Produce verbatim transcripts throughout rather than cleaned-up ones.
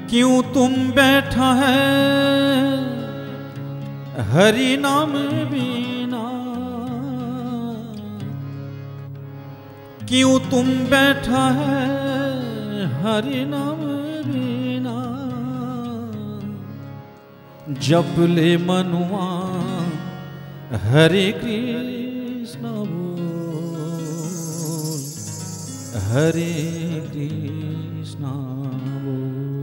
क्यों तुम बैठा है हरि नाम बिना, क्यों तुम बैठा है हरि नाम बिना। जप ले मनुआ हरे कृष्ण बोल, हरे कृष्ण बोल।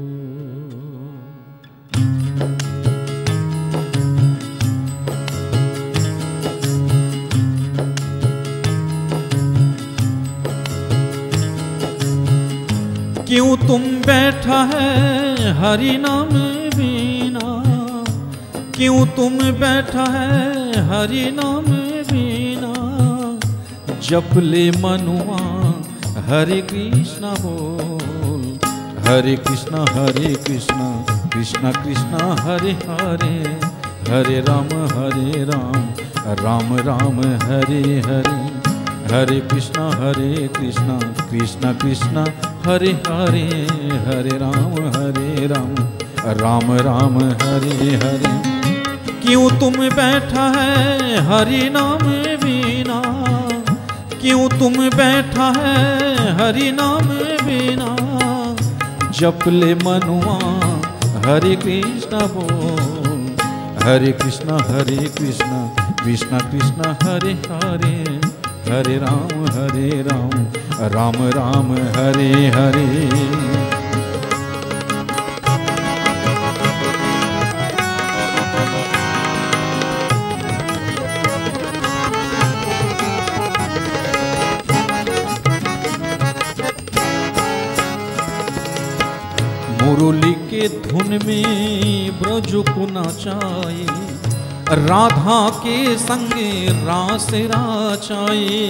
क्यों तुम बैठा है हरि नाम बिना, क्यों तुम बैठा है हरि नाम बिना। जप ले मनुआ हरे कृष्ण बोल, हरे कृष्ण हरे कृष्ण कृष्ण कृष्ण हरे हरे, हरे राम हरे राम राम राम हरे हरे। हरे कृष्ण हरे कृष्ण कृष्ण कृष्ण हरे हरे, हरे राम हरे राम राम राम हरे हरे। क्यों तुम बैठा है हरि नाम बिना, क्यों तुम बैठा है हरि नाम बिना। जप ले मनुआ हरे कृष्ण बोल, हरे कृष्ण हरे कृष्ण कृष्ण कृष्ण हरे हरे, हरे राम हरे राम राम राम हरे हरे। मुरली के धुन में ब्रज को नाचाए, राधा के संगे रास राचाए।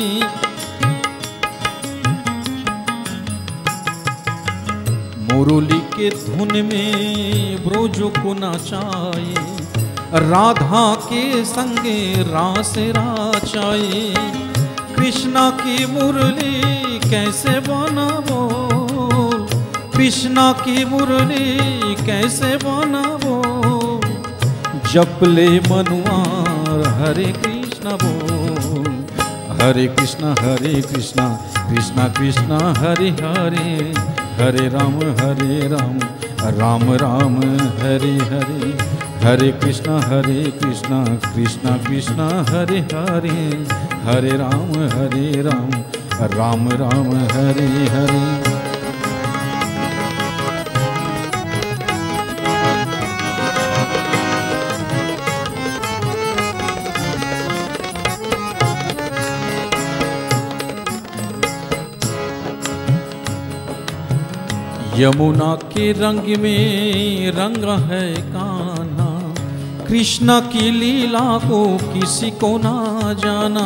मुरली के धुन में ब्रज को नाचाए, राधा के संगे रास राचाए। कृष्णा की मुरली कैसे बना बोल, कृष्णा की मुरली कैसे बना बोल। जप ले मनुआ हरे कृष्ण बोल, हरे कृष्ण हरे कृष्ण कृष्ण कृष्ण हरे हरे, हरे राम हरे राम राम राम हरे हरे। हरे कृष्ण हरे कृष्ण कृष्ण कृष्ण हरे हरे, हरे राम हरे राम राम राम हरे हरे। यमुना के रंग में रंग है कान्हा, कृष्ण की लीला को किसी को ना जाना।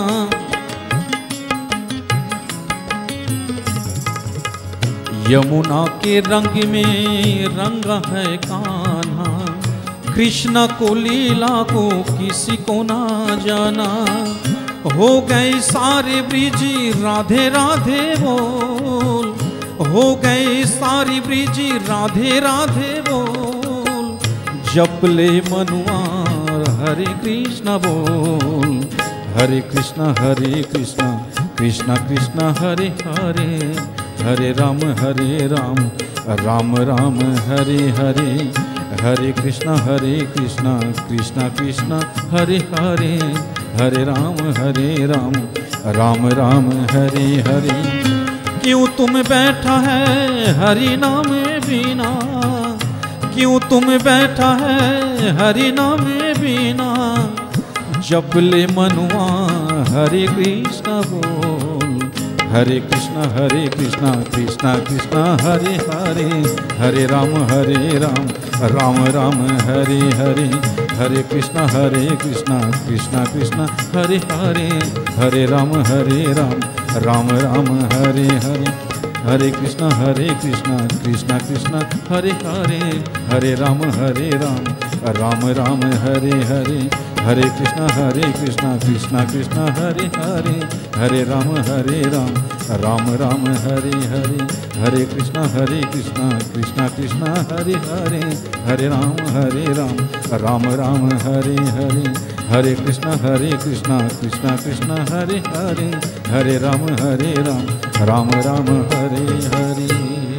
यमुना के रंग में रंग है कान्हा, कृष्ण को लीला को किसी को ना जाना। हो गए सारे ब्रिजी राधे राधे बोल, हो गए सारी ब्रिजी राधे राधे बोल। जप ले मनुआ हरे कृष्ण बोल, हरे कृष्ण हरे कृष्ण कृष्ण कृष्ण हरे हरे, हरे राम हरे राम राम राम हरे हरे। हरे कृष्ण हरे कृष्ण कृष्ण कृष्ण हरे हरे, हरे राम हरे राम राम राम हरे हरे। क्यों तुम बैठा है हरि नाम बिना, क्यों तुम बैठा है हरि नाम बिना। जप ले मनुआ हरे कृष्ण बोल, हरे कृष्ण हरे कृष्ण कृष्ण कृष्ण हरे हरे, हरे राम हरे राम राम राम हरे हरे। हरे कृष्ण हरे कृष्ण कृष्ण कृष्ण हरे हरे, हरे राम हरे राम राम राम हरे हरे। हरे कृष्ण हरे कृष्ण कृष्ण कृष्ण हरे हरे, हरे राम हरे राम राम राम हरे हरे। हरे कृष्णा हरे कृष्णा कृष्णा कृष्णा हरे हरे, हरे राम हरे राम राम राम हरे हरे, हरे कृष्णा हरे कृष्णा कृष्णा कृष्णा हरे हरे, हरे राम हरे राम राम राम हरे हरे, हरे कृष्णा हरे कृष्णा कृष्णा कृष्णा हरे हरे, हरे राम हरे राम राम राम हरे हरे।